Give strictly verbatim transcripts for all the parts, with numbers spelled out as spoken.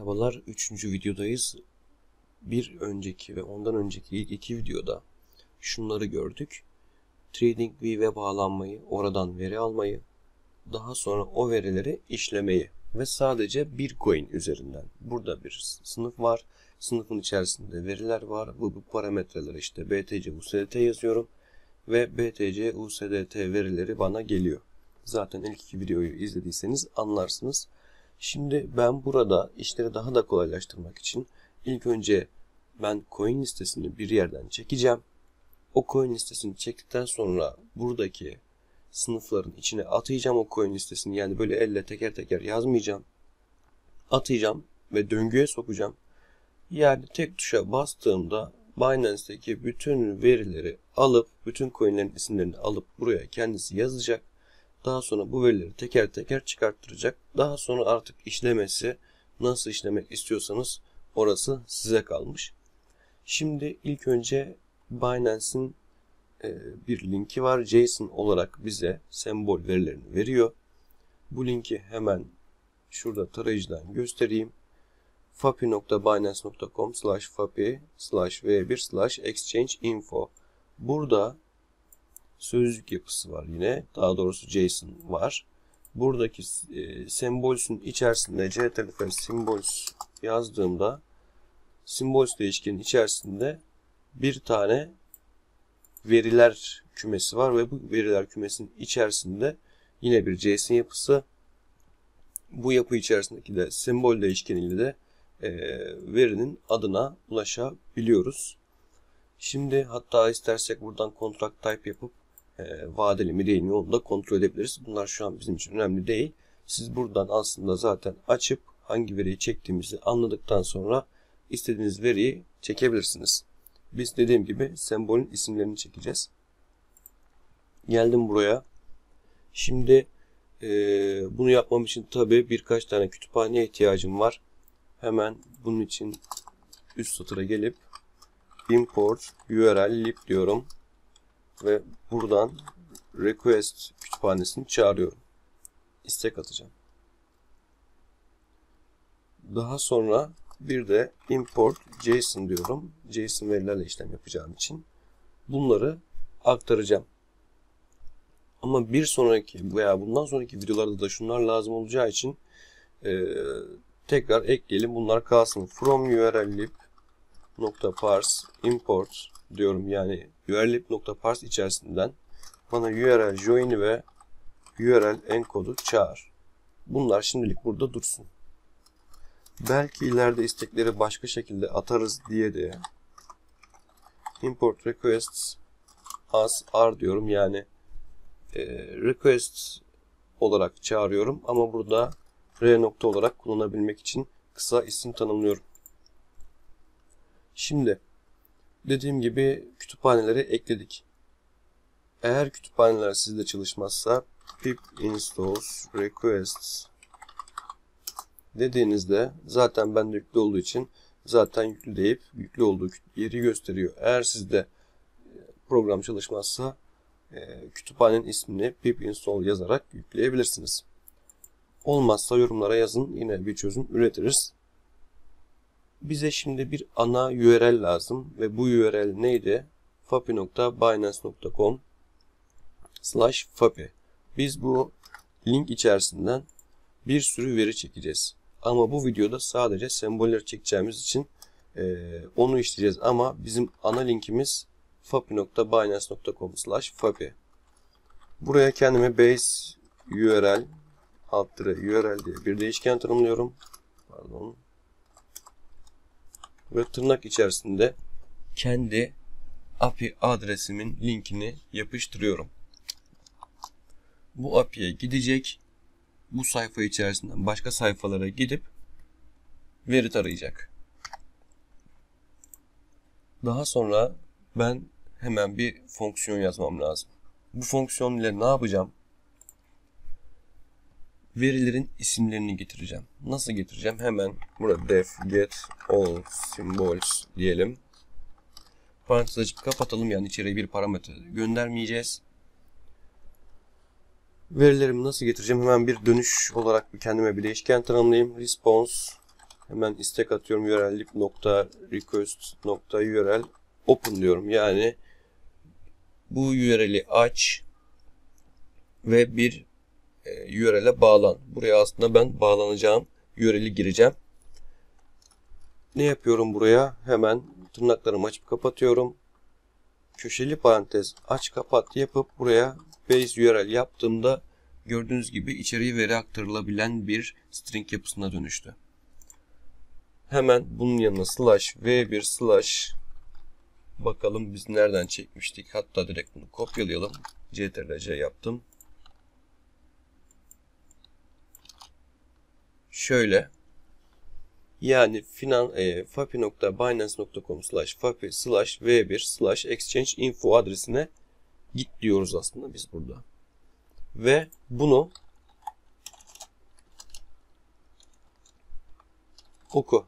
Merhabalar, üçüncü videodayız. Bir önceki ve ondan önceki ilk iki videoda şunları gördük. TradingView'e bağlanmayı, oradan veri almayı, daha sonra o verileri işlemeyi ve sadece bir coin üzerinden. Burada bir sınıf var. Sınıfın içerisinde veriler var. Bu, bu parametreler işte B T C U S D T yazıyorum ve B T C U S D T verileri bana geliyor. Zaten ilk iki videoyu izlediyseniz anlarsınız. Şimdi ben burada işleri daha da kolaylaştırmak için ilk önce ben coin listesini bir yerden çekeceğim. O coin listesini çektikten sonra buradaki sınıfların içine atayacağım o coin listesini. Yani böyle elle teker teker yazmayacağım. Atayacağım ve döngüye sokacağım. Yani tek tuşa bastığımda Binance'deki bütün verileri alıp, bütün coinlerin isimlerini alıp buraya kendisi yazacak. Daha sonra bu verileri teker teker çıkarttıracak. Daha sonra artık işlemesi, nasıl işlemek istiyorsanız orası size kalmış. Şimdi ilk önce Binance'in bir linki var. JSON olarak bize sembol verilerini veriyor. Bu linki hemen şurada tarayıcıdan göstereyim. fapi nokta binance nokta com slash fapi slash v bir slash exchange info. Burada sözcük yapısı var yine. Daha doğrusu JSON var. Buradaki e, sembolsün içerisinde ctrl symbols yazdığımda symbols değişkenin içerisinde bir tane veriler kümesi var ve bu veriler kümesinin içerisinde yine bir JSON yapısı. Bu yapı içerisindeki de sembol değişkeniyle de e, verinin adına ulaşabiliyoruz. Şimdi hatta istersek buradan contract type yapıp e, vadeli mi değil mi onu da kontrol edebiliriz. Bunlar şu an bizim için önemli değil. Siz buradan aslında zaten açıp hangi veriyi çektiğimizi anladıktan sonra istediğiniz veriyi çekebilirsiniz. Biz dediğim gibi sembolün isimlerini çekeceğiz. Geldim buraya. Şimdi e, bunu yapmam için tabii birkaç tane kütüphaneye ihtiyacım var. Hemen bunun için üst satıra gelip import url lib diyorum ve buradan request kütüphanesini çağırıyorum. İstek atacağım. Daha sonra bir de import JSON diyorum. JSON verilerle işlem yapacağım için bunları aktaracağım. Ama bir sonraki veya bundan sonraki videolarda da şunlar lazım olacağı için e, tekrar ekleyelim. Bunlar kalsın. From url lib nokta parse import diyorum. Yani urllib nokta parse içerisinden bana url join'i ve url encode'u çağır. Bunlar şimdilik burada dursun. Belki ileride istekleri başka şekilde atarız diye de import requests as r diyorum. Yani e, request olarak çağırıyorum ama burada r nokta olarak kullanabilmek için kısa isim tanımlıyorum. Şimdi dediğim gibi kütüphaneleri ekledik. Eğer kütüphaneler sizde çalışmazsa pip installs requests dediğinizde zaten bende yüklü olduğu için zaten yüklü deyip yüklü olduğu yeri gösteriyor. Eğer sizde program çalışmazsa kütüphanenin ismini pip install yazarak yükleyebilirsiniz. Olmazsa yorumlara yazın, yine bir çözüm üretiriz. Bize şimdi bir ana U R L lazım ve bu U R L neydi? fapi nokta binance nokta com slash fapi. Biz bu link içerisinden bir sürü veri çekeceğiz. Ama bu videoda sadece semboller çekeceğimiz için e, onu işleyeceğiz. Ama bizim ana linkimiz fapi nokta binance nokta com slash fapi. Buraya kendime base U R L alt dire U R L diye bir değişken tanımlıyorum. Pardon. Ve tırnak içerisinde kendi A P I adresimin linkini yapıştırıyorum. Bu A P I'ye gidecek. Bu sayfa içerisinden başka sayfalara gidip veri tarayacak. Daha sonra ben hemen bir fonksiyon yazmam lazım. Bu fonksiyon ile ne yapacağım? Verilerin isimlerini getireceğim. Nasıl getireceğim? Hemen burada def get all symbols diyelim. Parantez açıp kapatalım. Yani içeriye bir parametre göndermeyeceğiz. Verilerimi nasıl getireceğim? Hemen bir dönüş olarak kendime bir değişken tanımlayayım. Response Hemen istek atıyorum. U R L lib nokta request nokta U R L open diyorum. Yani bu U R L'i aç ve bir U R L'e bağlan. Buraya aslında ben bağlanacağım U R L'i gireceğim. Ne yapıyorum buraya? Hemen tırnaklarımı açıp kapatıyorum. Köşeli parantez aç kapat yapıp buraya base U R L yaptığımda gördüğünüz gibi içeriye veri aktarılabilen bir string yapısına dönüştü. Hemen bunun yanına slash v bir slash bakalım biz nereden çekmiştik. Hatta direkt bunu kopyalayalım. Ctrl C yaptım. Şöyle. Yani finan, e, fapi nokta binance nokta com slash fapi slash v bir slash exchange info adresine git diyoruz aslında biz burada. Ve bunu oku.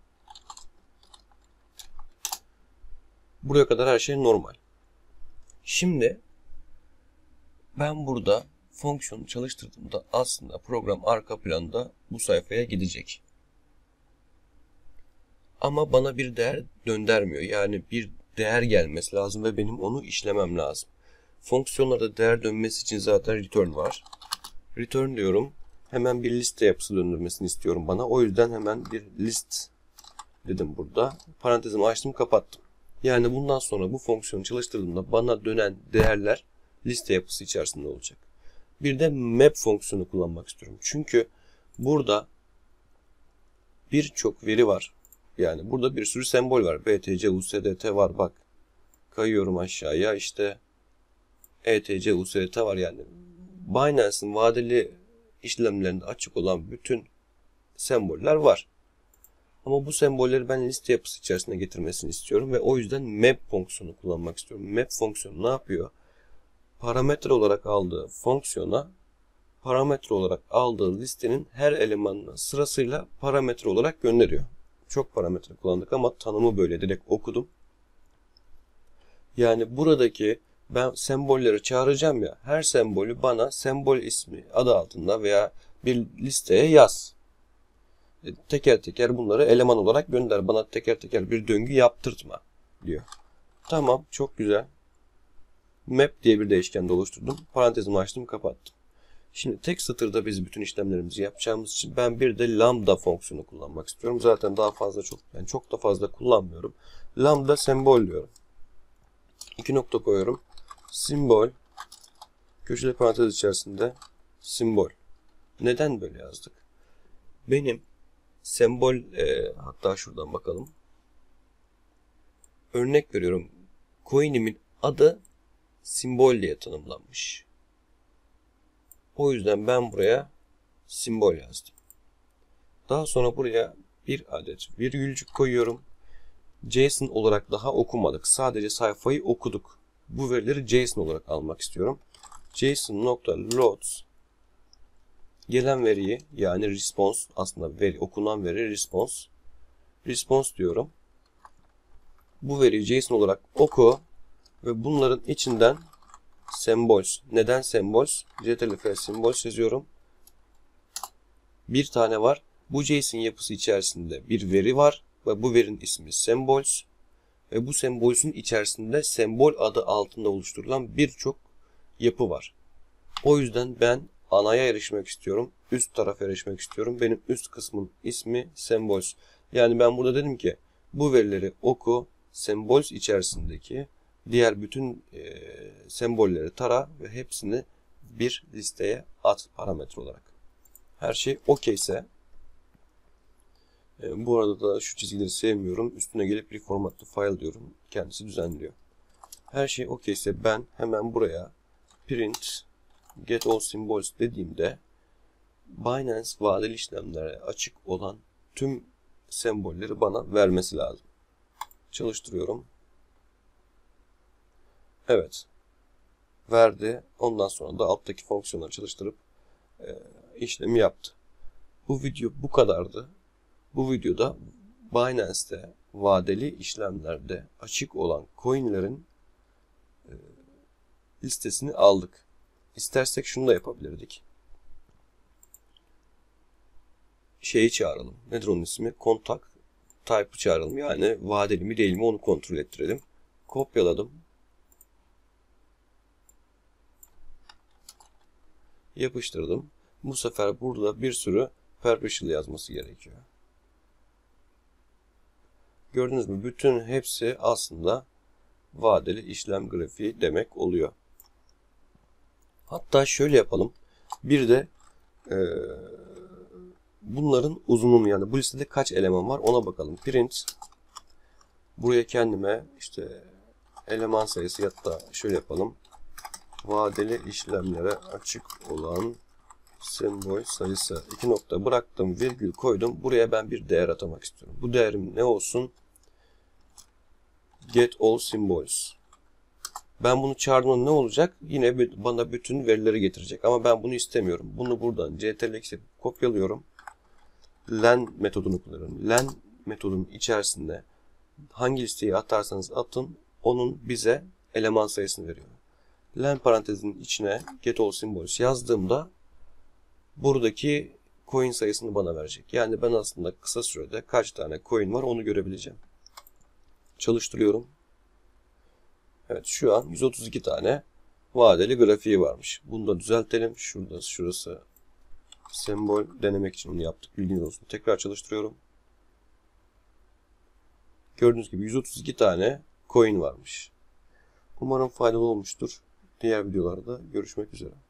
Buraya kadar her şey normal. Şimdi ben burada fonksiyonu çalıştırdığımda aslında program arka planda bu sayfaya gidecek. Ama bana bir değer göndermiyor. Yani bir değer gelmesi lazım ve benim onu işlemem lazım. Fonksiyonlarda değer dönmesi için zaten return var. Return diyorum. Hemen bir liste yapısı döndürmesini istiyorum bana. O yüzden hemen bir list dedim burada. Parantezimi açtım, kapattım. Yani bundan sonra bu fonksiyonu çalıştırdığımda bana dönen değerler liste yapısı içerisinde olacak. Bir de map fonksiyonu kullanmak istiyorum. Çünkü burada birçok veri var. Yani burada bir sürü sembol var. B T C, U S D T var. Bak. Kayıyorum aşağıya. İşte E T C, U S D T var. Yani Binance'ın vadeli işlemlerinde açık olan bütün semboller var. Ama bu sembolleri ben liste yapısı içerisine getirmesini istiyorum ve o yüzden map fonksiyonu kullanmak istiyorum. Map fonksiyonu ne yapıyor? Parametre olarak aldığı fonksiyona parametre olarak aldığı listenin her elemanına sırasıyla parametre olarak gönderiyor. Çok parametre kullandık ama tanımı böyle direkt okudum. Yani buradaki ben sembolleri çağıracağım ya, her sembolü bana sembol ismi adı altında veya bir listeye yaz. Teker teker bunları eleman olarak gönder. Bana teker teker bir döngü yaptırtma diyor. Tamam, çok güzel. Map diye bir değişken de oluşturdum. Parantezimi açtım, kapattım. Şimdi tek satırda biz bütün işlemlerimizi yapacağımız için ben bir de lambda fonksiyonu kullanmak istiyorum. Zaten daha fazla çok yani çok da fazla kullanmıyorum. Lambda sembol diyorum. İki nokta koyuyorum. Simbol köşeli parantez içerisinde simbol. Neden böyle yazdık? Benim sembol e, hatta şuradan bakalım. Örnek veriyorum. Coin'imin adı simbol diye tanımlanmış. O yüzden ben buraya simbol yazdım. Daha sonra buraya bir adet virgülcük koyuyorum. JSON olarak daha okumadık. Sadece sayfayı okuduk. Bu verileri JSON olarak almak istiyorum. JSON.load gelen veriyi yani response aslında veri okunan veri response response diyorum. Bu veriyi JSON olarak oku ve bunların içinden symbols. Neden symbols? Ctrl F symbols yazıyorum. Bir tane var. Bu JSON yapısı içerisinde bir veri var ve bu verinin ismi symbols ve bu symbols'ün içerisinde sembol adı altında oluşturulan birçok yapı var. O yüzden ben anaya erişmek istiyorum. Üst tarafa erişmek istiyorum. Benim üst kısmın ismi symbols. Yani ben burada dedim ki bu verileri oku, symbols içerisindeki diğer bütün e, sembolleri tara ve hepsini bir listeye at parametre olarak. Her şey okey ise e, bu arada da şu çizgileri sevmiyorum. Üstüne gelip reformat to file diyorum. Kendisi düzenliyor. Her şey okey ise ben hemen buraya print get all symbols dediğimde Binance vadeli işlemlere açık olan tüm sembolleri bana vermesi lazım. Çalıştırıyorum. Evet. Verdi. Ondan sonra da alttaki fonksiyonları çalıştırıp e, işlemi yaptı. Bu video bu kadardı. Bu videoda Binance'te vadeli işlemlerde açık olan coinlerin e, listesini aldık. İstersek şunu da yapabilirdik. şeyi çağıralım. Nedir onun ismi? Kontak type'ı çağıralım. Yani vadeli mi değil mi onu kontrol ettirelim. Kopyaladım. Yapıştırdım. Bu sefer burada bir sürü perpetual yazması gerekiyor. Gördünüz mü? Bütün hepsi aslında vadeli işlem grafiği demek oluyor. Hatta şöyle yapalım. Bir de e, bunların uzunluğunu, yani bu listede kaç eleman var ona bakalım. Print, buraya kendime işte eleman sayısı, ya da şöyle yapalım. Vadeli işlemlere açık olan sembol sayısı iki nokta bıraktım, virgül koydum. Buraya ben bir değer atamak istiyorum. Bu değerim ne olsun? Get all symbols. Ben bunu çağırdığımda ne olacak? Yine bana bütün verileri getirecek. Ama ben bunu istemiyorum. Bunu buradan ctrl-x yapıp kopyalıyorum. Len metodunu kullanıyorum. Len metodunun içerisinde hangi listeyi atarsanız atın, onun bize eleman sayısını veriyor. Len parantezinin içine get all symbols yazdığımda buradaki coin sayısını bana verecek. Yani ben aslında kısa sürede kaç tane coin var onu görebileceğim. Çalıştırıyorum. Evet, şu an yüz otuz iki tane vadeli grafiği varmış. Bunu da düzeltelim. Şurada, şurası sembol, denemek için bunu yaptık. Bilginiz olsun. Tekrar çalıştırıyorum. Gördüğünüz gibi yüz otuz iki tane coin varmış. Umarım faydalı olmuştur. Diğer videolarda görüşmek üzere.